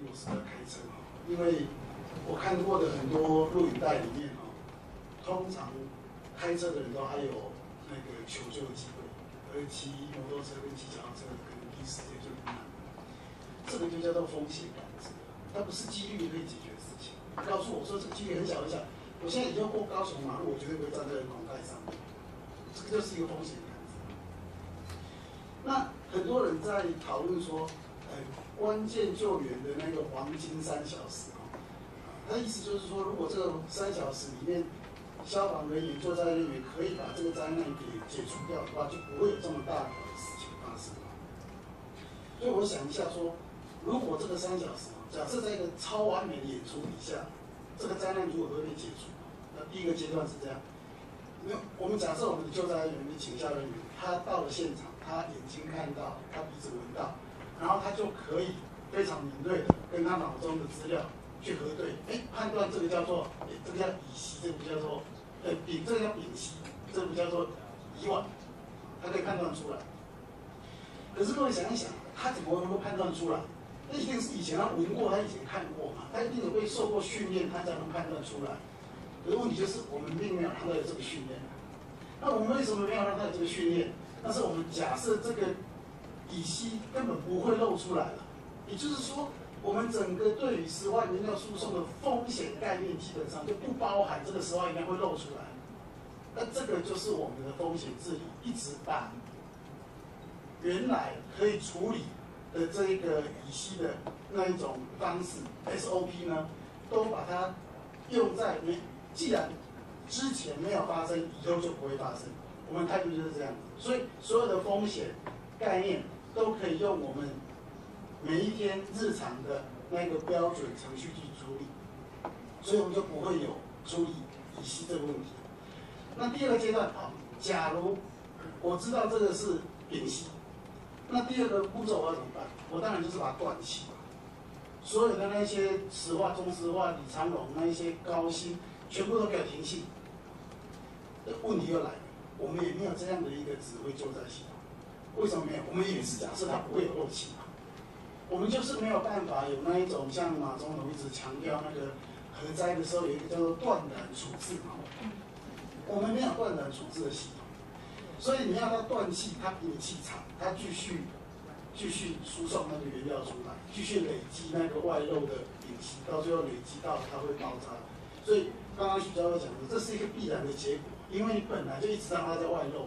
我是在开车哦，因为我看过的很多录影带里面哦，通常开车的人都还有那个求救的机会，而骑摩托车跟骑脚踏车可能第一时间就遇难，这个就叫做风险感知，它不是几率可以解决的事情。你告诉我说这个几率很小很小，我现在已经过高雄马路，我绝对不会站在人孔盖上面，这个就是一个风险感知。那很多人在讨论说，关键救援的那个黄金3小时哦，他的意思就是说，如果这个3小时里面，消防人员、救灾人员可以把这个灾难给解除掉的话，就不会有这么大条的事情发生。所以我想一下说，如果这个3小时，假设在一个超完美的演出底下，这个灾难如果会被解除，那第一个阶段是这样。我们假设我们的救灾人员、警消人员，他到了现场，他眼睛看到，他鼻子闻到，然后他就可以非常敏锐的跟他脑中的资料去核对，判断这个叫做，这个叫乙烯，这个叫做，这个叫丙烯，这个叫做乙烷，他可以判断出来。可是各位想一想，他怎么能够判断出来？那一定是以前他闻过，他以前看过嘛，他一定有被受过训练，他才能判断出来。可是问题就是我们并没有让他有这个训练。那我们为什么没有让他有这个训练？那是我们假设这个乙烯根本不会露出来了，也就是说，我们整个对于石化原料输送的风险概念基本上就不包含这个石化原料会露出来。那这个就是我们的风险治理，一直把原来可以处理的这一个乙烯的那一种方式 SOP 呢，都把它用在既然之前没有发生，以后就不会发生。我们态度就是这样子，所以所有的风险概念都可以用我们每一天日常的那个标准程序去处理，所以我们就不会有处理乙烯这个问题。那第二个阶段啊，假如我知道这个是丙烯，那第二个步骤我要怎么办？我当然就是把它断气嘛。所有的那些石化、中石化、李长荣那一些高薪，全部都给我停气。问题又来了，我们也没有这样的一个指挥救灾系统。为什么没有？我们也是假设它不会有漏气嘛。我们就是没有办法有那一种像马总统一直强调那个核灾的时候有一个叫做断燃处置嘛。我们没有断燃处置的系统，所以你要它断气，它给你气场，它继续输送那个原料出来，继续累积那个外漏的丙烯，到最后累积到它会爆炸。所以刚刚许教授讲的，这是一个必然的结果，因为你本来就一直让它在外漏。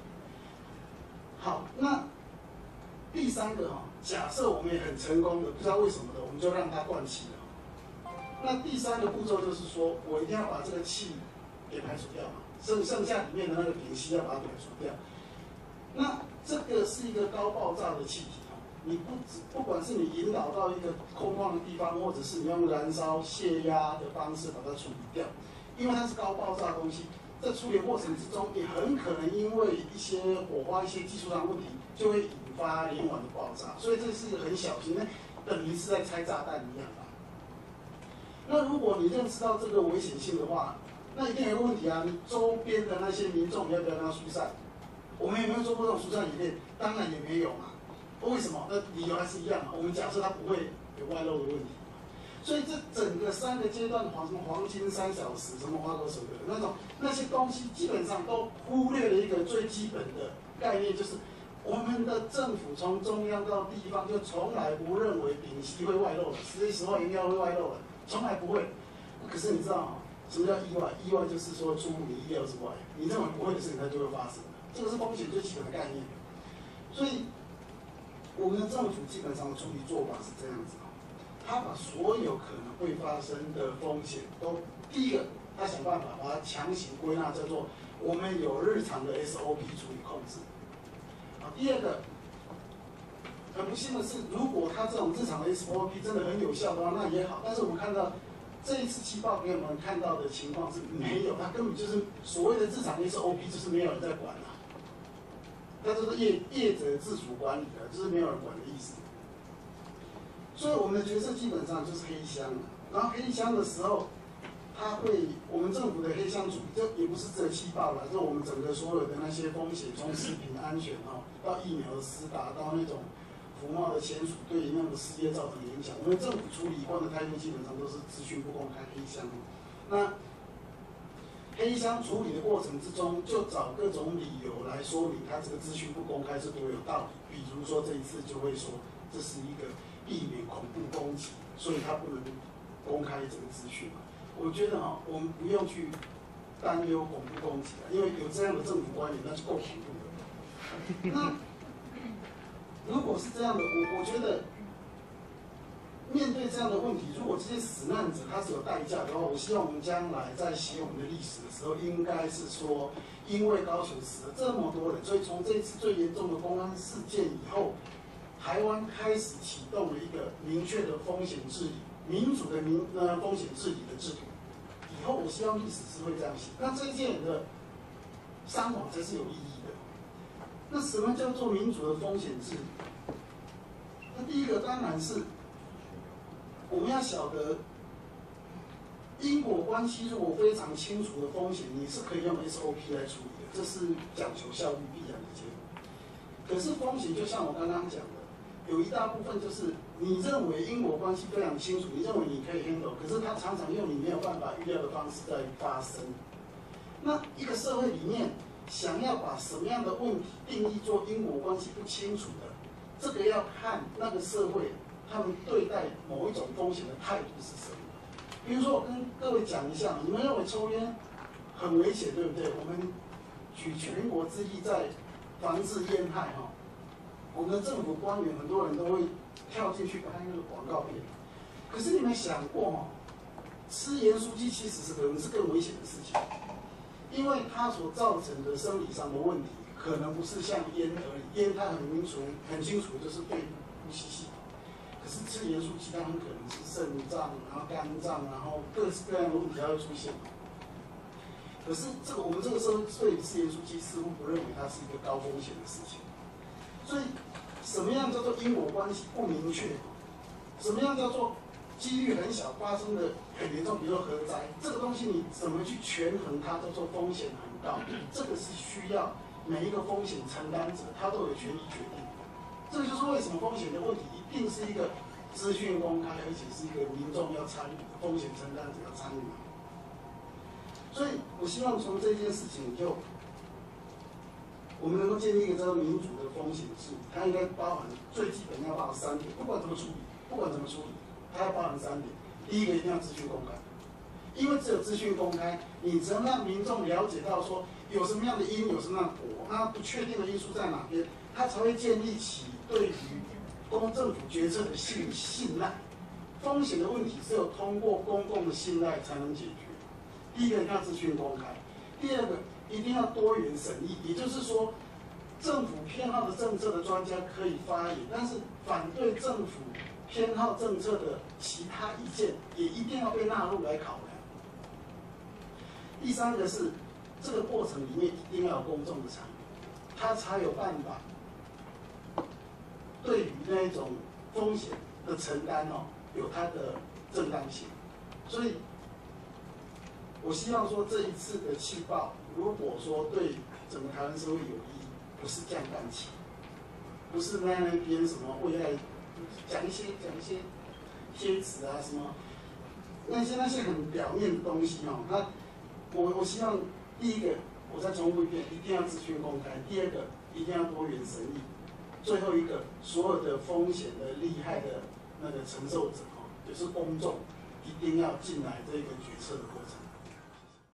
好，那第三个假设我们也很成功的，不知道为什么的，我们就让它断气了。那第三个步骤就是说，我一定要把这个气给排除掉嘛，剩下里面的那个丙烯要把它排除掉。那这个是一个高爆炸的气体你不管是你引导到一个空旷的地方，或者是你用燃烧泄压的方式把它处理掉，因为它是高爆炸的东西，在处理过程之中，也很可能因为一些火花、一些技术上的问题，就会引发连环的爆炸。所以这是一个很小心，那等于是在拆炸弹一样吧。那如果你认识到这个危险性的话，那一定有个问题啊，你周边的那些民众要不要让他疏散？我们有没有做过这种疏散演练？当然也没有嘛。为什么？那理由还是一样嘛。我们假设它不会有外漏的问题，所以这整个3个阶段，什么黄金3小时，什么花果手的那些东西，基本上都忽略了一个最基本的概念，就是我们的政府从中央到地方就从来不认为丙烯会外漏的，石化原料会外漏的，从来不会。可是你知道什么叫意外？意外就是说出乎你意料之外，你认为不会的事情它就会发生。这个是风险最基本的概念。所以我们的政府基本上的处理做法是这样子，他把所有可能会发生的风险都，第一个，他想办法把它强行归纳叫做我们有日常的 SOP 处理控制。第二个，很不幸的是，如果他这种日常的 SOP 真的很有效的话，那也好。但是我们看到这一次气爆给我们看到的情况是没有，他根本就是所谓的日常 SOP 就是没有人在管了。那就是业者自主管理的，就是没有人管的意思。所以我们的角色基本上就是黑箱了。然后黑箱的时候，我们政府的黑箱处理，这也不是只有气爆了，就是我们整个所有的那些风险，从食品安全到疫苗的施打，到那种服贸的签署对银行的事业造成影响，我们政府处理以往的态度基本上都是资讯不公开黑箱。那黑箱处理的过程之中，就找各种理由来说明它这个资讯不公开是多有道理。比如说这一次就会说这是一个避免恐怖攻击，所以它不能公开这个资讯嘛。我觉得我们不用去担忧恐怖攻击因为有这样的政府官员，那就够恐怖了。那如果是这样的，我觉得面对这样的问题，如果这些死难者他是有代价的话，我希望我们将来在写我们的历史的时候，应该是说，因为高雄死了这么多人，所以从这一次最严重的公安事件以后，台湾开始启动了一个明确的风险治理、民主的风险治理的制度。以后我希望历史是会这样写，那这些人的伤亡才是有意义的。那什么叫做民主的风险治理？那第一个当然是我们要晓得因果关系，如果非常清楚的风险，你是可以用 SOP 来处理的，这是讲求效率必然的结果。可是风险就像我刚刚讲的，有一大部分就是你认为因果关系非常清楚，你认为你可以 handle， 可是它常常用你没有办法预料的方式在发生。那一个社会里面想要把什么样的问题定义做因果关系不清楚的，这个要看那个社会他们对待某一种风险的态度是什么。比如说，我跟各位讲一下，你们认为抽烟很危险，对不对？我们举全国之力在防治烟害我们的政府官员很多人都会跳进去拍那个广告片。可是你们想过吃盐酥鸡其实可能是更危险的事情，因为它所造成的生理上的问题，可能不是像烟而已。烟它很清楚就是肺部呼吸系统，可是吃盐酥鸡它很可能是肾脏，然后肝脏，然后各式各样的问题它会出现。可是我们这个社会对吃盐酥鸡似乎不认为它是一个高风险的事情。所以，什么样叫做因果关系不明确？什么样叫做几率很小发生的很严重？比如说核灾，这个东西你怎么去权衡它，叫做风险很高？这个是需要每一个风险承担者他都有权利决定。这个就是为什么风险的问题一定是一个资讯公开，而且是一个民众要参与的，风险承担者要参与的。所以我希望从这件事情我们能够建立一个叫做民主的风险制，它应该包含最基本要包含3点，不管怎么处理，它要包含3点。第一个一定要资讯公开，因为只有资讯公开，你只能让民众了解到说有什么样的因，有什么样的果，那不确定的因素在哪边，它才会建立起对于政府决策的信赖。风险的问题只有通过公共的信赖才能解决。第一个一定要资讯公开，第二个一定要多元审议，也就是说，政府偏好的政策的专家可以发言，但是反对政府偏好政策的其他意见也一定要被纳入来考量。第三个是这个过程里面一定要有公众的参与，他才有办法对于那一种风险的承担有它的正当性。所以我希望说这一次的气爆，如果说对整个台湾社会有意义，不是降半旗，不是那边什么为了讲一些贴纸啊什么，那些很表面的东西那我希望第一个我再重复一遍，一定要资讯公开；第二个一定要多元审议；最后一个所有的风险的利害的那个承受者就是公众，一定要进来这个决策的过程。